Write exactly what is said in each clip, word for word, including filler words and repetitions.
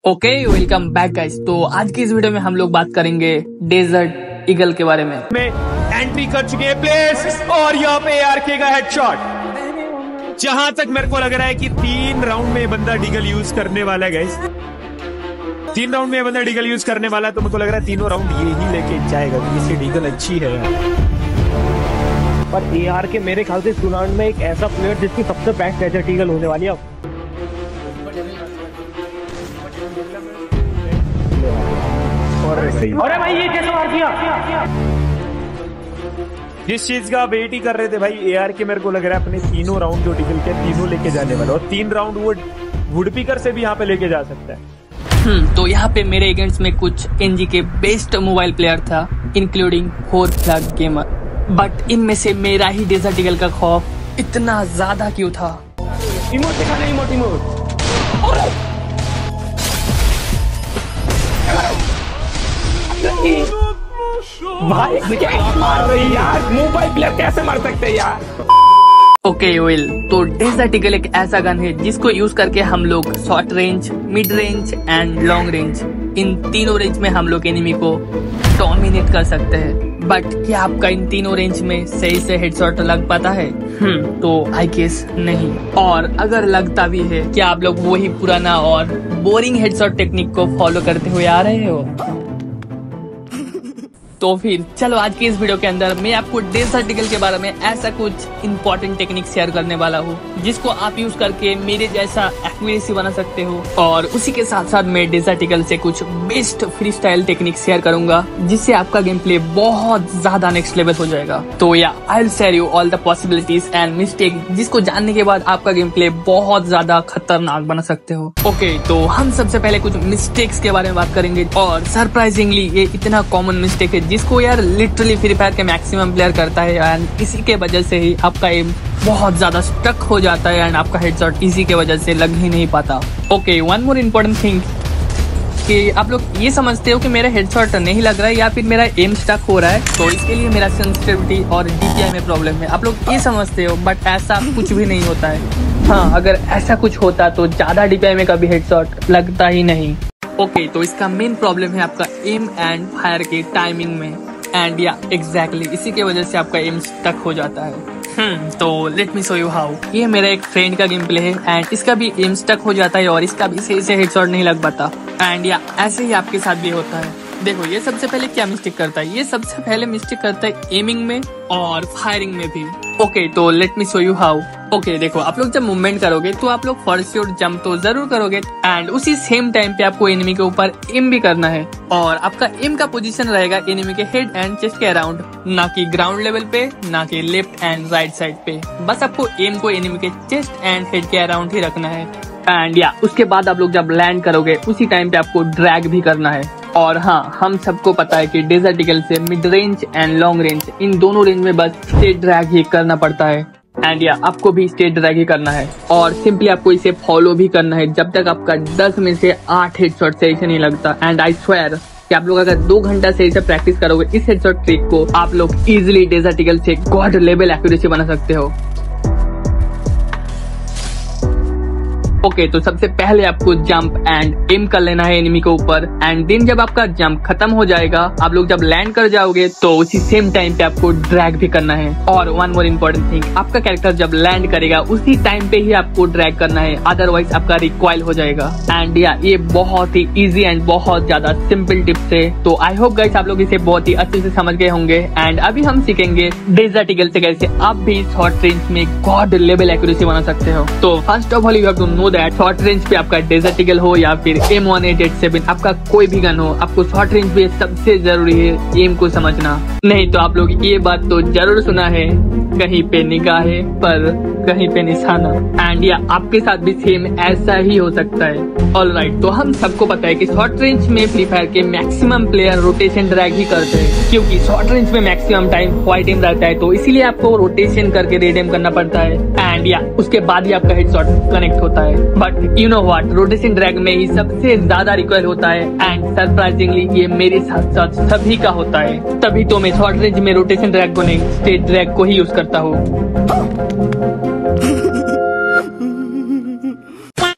Okay welcome back guys. तो आज की इस वीडियो में हम लोग बात करेंगे डेजर्ट ईगल के बारे में। में एंट्री कर चुके हैं प्लेयर्स और यहाँ पे आरके का हेडशॉट। जहां तक मेरे को लग रहा है कि तीन राउंड में बंदा डीगल यूज करने वाला है गाइस। तीन राउंड में बंदा डीगल यूज करने वाला है, तो मेरे को लग रहा है तीनों राउंड ये ही लेके जाएगा क्योंकि इसकी डीगल अच्छी है यार। पर ए आर के मेरे ख्याल से टूर्नामेंट में एक ऐसा प्लेयर जिसकी सबसे बेस्ट डेजर्ट ईगल होने वाली है। अरे भाई ये कैसे मार दिया? जिस चीज का वेट ही कर रहे थे भाई ए आर के, मेरे को लग रहा है अपने तीनों राउंड जो डीगल के तीनों लेके जाने वाला, और तीन राउंड वो वुडपीकर से भी यहाँ पे लेके जा सकता है। हम्म तो यहाँ पे मेरे अगेंस्ट में कुछ N G best mobile player था, including four flag gamer. But इनमें से मेरा ही डेजर्ट ईगल का खौफ इतना ज्यादा क्यों था? इमोट दिखा नहीं, इमोट इमोट भाई क्या मार रही यार, मोबाइल प्लेयर कैसे मार सकते हैं यार? ओके वेल, तो डेजर्ट ईगल एक ऐसा गन है जिसको यूज करके हम लोग short range, mid range and long range, इन तीनों रेंज में हम लोग एनिमी को डोमिनेट कर सकते हैं। बट क्या आपका इन तीनों रेंज में सही से हेडशॉट लग पाता है? हम्म तो आई गेस नहीं। और अगर लगता भी है, क्या आप लोग वही पुराना और बोरिंग हेडशॉट टेक्निक को फॉलो करते हुए आ रहे हो? तो फिर चलो आज की इस वीडियो के अंदर मैं आपको डेजर्ट ईगल के बारे में ऐसा कुछ इंपॉर्टेंट टेक्निक शेयर करने वाला हूँ जिसको आप यूज करके मेरे जैसा एक्यूरेसी बना सकते हो। और उसी के साथ साथ मैं डेजर्ट ईगल से कुछ best free style technique share करूंगा जिससे आपका गेम प्ले बहुत ज्यादा नेक्स्ट लेवल हो जाएगा। तो या I will share you all the possibilities and mistake जिसको जानने के बाद आपका गेम प्ले बहुत ज्यादा खतरनाक बना सकते हो। ओके तो हम सबसे पहले कुछ मिस्टेक्स के बारे में बात करेंगे, और सरप्राइजिंगली ये इतना कॉमन मिस्टेक है जिसको यार लिटरली फ्री फायर के मैक्सिमम प्लेयर करता है, एंड इसी के वजह से ही आपका एम बहुत ज्यादा स्टक हो जाता है एंड आपका हेडशॉट इसी के वजह से लग ही नहीं पाता। Okay one more important thing कि आप लोग ये समझते हो कि मेरा हेडशॉट नहीं लग रहा है या फिर मेरा एम स्टक हो रहा है, तो इसके लिए मेरा सेंसिटिविटी और डीपीआई में प्रॉब्लम है। आप लोग ये समझते हो, बट ऐसा कुछ भी नहीं होता है। हाँ, अगर ऐसा कुछ होता तो ज्यादा डीपीआई में कभी हेडशॉट लगता ही नहीं। ओके okay, तो इसका मेन प्रॉब्लम है आपका एम एंड फायर के टाइमिंग में, एंड या एग्जैक्टली इसी के वजह से आपका एम स्टक हो जाता है। हम्म तो let me show you how. ये मेरा एक फ्रेंड का गेम प्ले है एंड इसका भी एम स्टक हो जाता है और इसका भी सही से हेडशॉट नहीं लग पाता, एंड या ऐसे ही आपके साथ भी होता है। देखो ये सबसे पहले क्या मिस्टेक करता है, ये सबसे पहले मिस्टेक करता है एमिंग में और फायरिंग में भी। ओके okay, तो let me show you how. Okay देखो, आप लोग जब मूवमेंट करोगे तो आप लोग फर्स्ट शॉट जंप तो जरूर करोगे, एंड उसी सेम टाइम पे आपको एनिमी के ऊपर एम भी करना है, और आपका एम का पोजीशन रहेगा एनिमी के हेड एंड चेस्ट के अराउंड, ना कि ग्राउंड लेवल पे, ना कि लेफ्ट एंड राइट साइड पे। बस आपको एम को एनिमी के चेस्ट एंड हेड के अराउंड ही रखना है, एंड या उसके बाद आप लोग जब लैंड करोगे उसी टाइम पे आपको ड्रैग भी करना है। और हाँ, हम सबको पता है कि डेजर्ट ईगल से mid range and long range, इन दोनों रेंज में बस स्टेट ड्रैग ही करना पड़ता है, एंड या आपको भी स्टेट ड्रैग ही करना है, और सिंपली आपको इसे फॉलो भी करना है जब तक आपका दस में से आठ हेडशॉट सही से नहीं लगता। एंड आई स्वेयर कि आप लोग अगर दो घंटा सही से प्रैक्टिस करोगे इस हेडशॉट ट्रिक को, आप लोग इजिली डेजर्ट ईगल से गॉड लेवल एक्यूरेसी बना सकते हो। ओके okay, तो सबसे पहले आपको जंप एंड एम कर लेना है एनिमी के ऊपर, एंड देन जब आपका जंप खत्म हो जाएगा, आप लोग जब लैंड कर जाओगे तो उसी सेम टाइम पे आपको ड्रैग भी करना है। और वन मोर इम्पोर्टेंट थिंग, आपका कैरेक्टर जब लैंड करेगा उसी टाइम पे ही आपको ड्रैग करना है, अदरवाइज आपका रिकॉइल हो जाएगा। एंड या ये बहुत ही इजी एंड बहुत ज्यादा सिंपल टिप्स है, तो आई होप गाइस आप लोग इसे बहुत ही अच्छे से समझ गए होंगे। एंड अभी हम सीखेंगे डेजर्ट ईगल से कैसे आप भी शॉर्ट रेंज में गॉड लेवल एक्यूरेसी बना सकते हो। तो first of all you have to know that short range पे आपका डेजर्ट ईगल हो या फिर M one eight eight seven, आपका कोई भी गन हो, आपको शॉर्ट रेंज पे सबसे जरूरी है एम को समझना। नहीं तो आप लोग ये बात तो जरूर सुना है, कहीं पे निगाह है पर कहीं पे निशाना, एंड या आपके साथ भी सेम ऐसा ही हो सकता है। ऑलराइट, तो हम सबको पता है कि शॉर्ट रेंज में फ्री फायर के मैक्सिमम प्लेयर रोटेशन ड्रैग ही करते हैं, क्योंकि शॉर्ट रेंज में मैक्सिमम टाइम व्हाइट एम रहता है, तो इसीलिए आपको रोटेशन करके रेड एम करना पड़ता है, एंड या उसके बाद ही आपका हेडशॉट कनेक्ट होता है। But you know what, rotation drag में ही सबसे ज्यादा रिकॉइल होता है, एंड सरप्राइजिंगली ये मेरे साथ साथ सभी का होता है, तभी तो मैं शॉर्ट रेंज में रोटेशन ड्रैग को नहीं स्टेट ड्रैग को ही यूज करता हूँ।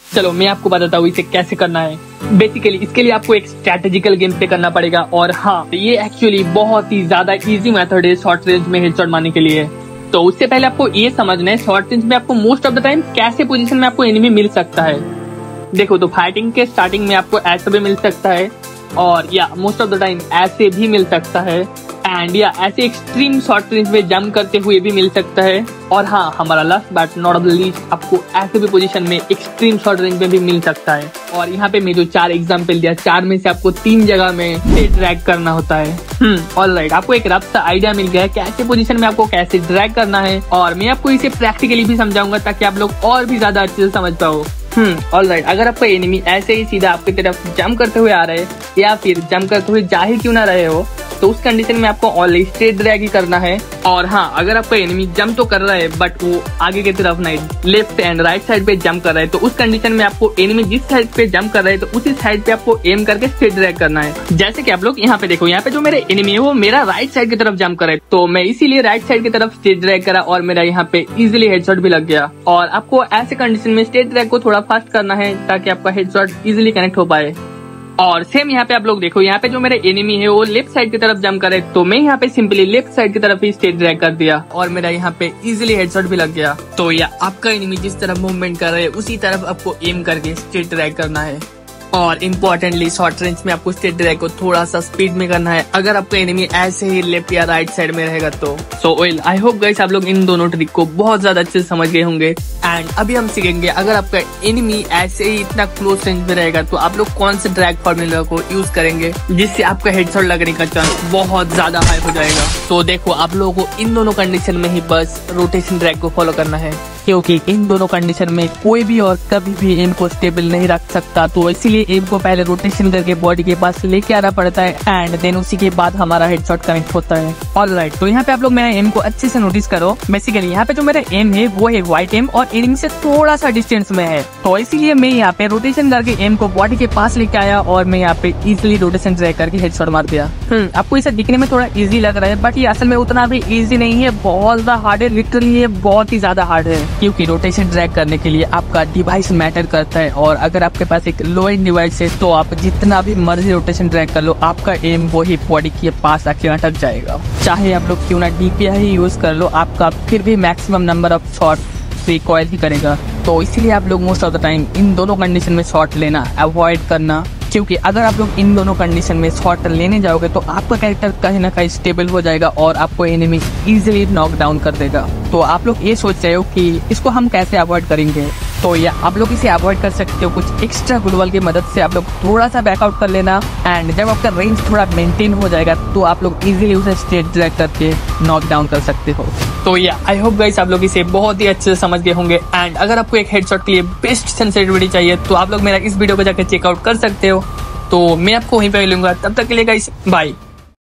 चलो मैं आपको बताता हूँ इसे कैसे करना है। बेसिकली इसके लिए आपको एक स्ट्रेटेजिकल गेम प्ले करना पड़ेगा और हाँ ये एक्चुअली बहुत ही ज्यादा इजी मेथड है शॉर्ट रेंज में हेडशॉट मारने के लिए। तो उससे पहले आपको ये समझना है शॉर्ट रेंज में आपको मोस्ट ऑफ द टाइम कैसे पोजीशन में आपको एनिमी मिल सकता है। देखो तो फाइटिंग के स्टार्टिंग में आपको ऐसे भी मिल सकता है और या मोस्ट ऑफ द टाइम ऐसे भी मिल सकता है एंड या ऐसे एक्सट्रीम शॉर्ट रेंज में जंप करते हुए भी मिल सकता है। और हाँ हमारा last but not of the least आपको ऐसे भी पोजीशन में एक्सट्रीम शॉर्ट रेंज में भी मिल सकता है। और यहाँ पे मैं जो चार एग्जांपल दिया, चार में से आपको तीन जगह में से ड्रैग करना होता है। हम्म ऑलराइट, आपको एक रफ सा आइडिया मिल गया है कि ऐसे पोजीशन में आपको कैसे ड्रैग करना है और मैं आपको इसे प्रैक्टिकली भी समझाऊंगा ताकि आप लोग और भी ज्यादा अच्छे से समझ पाओ। हम्म ऑलराइट, अगर आपका एनिमी ऐसे ही सीधा आपकी तरफ जंप करते हुए आ रहे हैं या फिर जंप करते हुए जा ही क्यों ना रहे हो तो उस कंडीशन में आपको ऑनली स्ट्रेट ड्रैग ही करना है। और हाँ अगर आपका एनिमी जंप तो कर रहा है बट वो आगे की तरफ नहीं, लेफ्ट एंड राइट साइड पे जंप कर रहा है तो उस कंडीशन में आपको एनिमी जिस साइड पे जंप कर रहा है तो उसी साइड पे आपको एम करके स्ट्रेट ड्रैग करना है। जैसे कि आप लोग यहाँ पे देखो, यहाँ पे जो मेरे एनिमी है वो मेरा राइट साइड की तरफ जंप कर रहा है तो मैं इसीलिए राइट साइड की तरफ स्ट्रेट ड्रैग करा और मेरा यहाँ पे इजिली हेडशॉट भी लग गया। और आपको ऐसे कंडीशन में स्ट्रेट ड्रैग को थोड़ा फास्ट करना है ताकि आपका हेडशॉट इजिली कनेक्ट हो पाए। और सेम यहाँ पे आप लोग देखो, यहाँ पे जो मेरे एनिमी है वो लेफ्ट साइड की तरफ जंप करे तो मैं यहाँ पे सिंपली लेफ्ट साइड की तरफ ही स्ट्रेट ड्रैग कर दिया और मेरा यहाँ पे इजीली हेडशॉट भी लग गया। तो या आपका एनिमी जिस तरफ मूवमेंट कर रहे हैं उसी तरफ आपको एम करके स्ट्रेट ड्रैग करना है। और इम्पोर्टेंटली शॉर्ट रेंज में आपको स्ट्रेट ड्रैग को थोड़ा सा स्पीड में करना है अगर आपका एनिमी ऐसे ही लेफ्ट या राइट साइड में रहेगा तो। So well I hope guys आप लोग इन दोनों ट्रिक को बहुत ज्यादा अच्छे से समझ गए होंगे। एंड अभी हम सीखेंगे अगर आपका एनिमी ऐसे ही इतना क्लोज रेंज में रहेगा तो आप लोग कौन से ड्रैग फॉर्मूला को यूज करेंगे जिससे आपका हेडशॉट लगने का चांस बहुत ज्यादा हाई हो जाएगा। तो देखो आप लोगों को इन दोनों कंडीशन में ही बस रोटेशन ड्रैग को फॉलो करना है क्योंकि इन दोनों कंडीशन में कोई भी और कभी भी एम को स्टेबल नहीं रख सकता तो इसीलिए एम को पहले रोटेशन करके बॉडी के पास लेके आना पड़ता है एंड देन उसी के बाद हमारा हेडशॉट कनेक्ट होता है। ऑलराइट, तो यहाँ पे आप लोग मेरे एम को अच्छे से नोटिस करो। बेसिकली यहाँ पे जो मेरा एम है वो है व्हाइट एम और एनिमी से थोड़ा सा डिस्टेंस में है तो इसीलिए मैं यहाँ पे रोटेशन करके एम को बॉडी के पास लेके आया और मैं यहाँ पे इजिली रोटेशन ड्रैग करके हेडशॉट मार दिया। हम्म आपको इसे दिखने में थोड़ा इजी लग रहा है बट ये असल में उतना भी इजी नहीं है, बहुत ज्यादा हार्ड है। लिटरली ये बहुत ही ज्यादा हार्ड है क्योंकि रोटेशन ड्रैग करने के लिए आपका डिवाइस मैटर करता है और अगर आपके पास एक लो एंड डिवाइस है तो आप जितना भी मर्जी रोटेशन ड्रैग कर लो आपका एम वही बॉडी के पास आके अटक जाएगा। चाहे आप लोग क्यों ना डीपीआई ही यूज कर लो आपका फिर भी maximum number of shot recoil ही करेगा। तो इसीलिए आप लोग मोस्ट ऑफ द टाइम इन दोनों कंडीशन में शॉट लेना अवॉइड करना क्योंकि अगर आप लोग इन दोनों कंडीशन में शॉट लेने जाओगे तो आपका कैरेक्टर कहीं ना कहीं स्टेबल हो जाएगा और आपको एनिमी इजीली नॉक डाउन कर देगा। तो आप लोग ये सोच रहे हो कि इसको हम कैसे अवॉइड करेंगे तो या आप लोग इसे अवॉइड कर सकते हो कुछ एक्स्ट्रा ग्लूवल की मदद से। आप लोग थोड़ा सा बैकआउट कर लेना एंड जब आपका रेंज थोड़ा मेंटेन हो जाएगा तो आप लोग इजीली उसे स्ट्रेट ड्रैग करके नॉक डाउन कर सकते हो। तो या आई होप गाइस आप लोग इसे बहुत ही अच्छे से समझ गए होंगे एंड अगर आपको एक हेडशॉट के लिए बेस्ट सेंसिटिविटी चाहिए तो आप लोग मेरा इस वीडियो को जाकर चेकआउट कर सकते हो। तो मैं आपको वहीं पे मिलूंगा, तब तक के लिए गाइस बाय।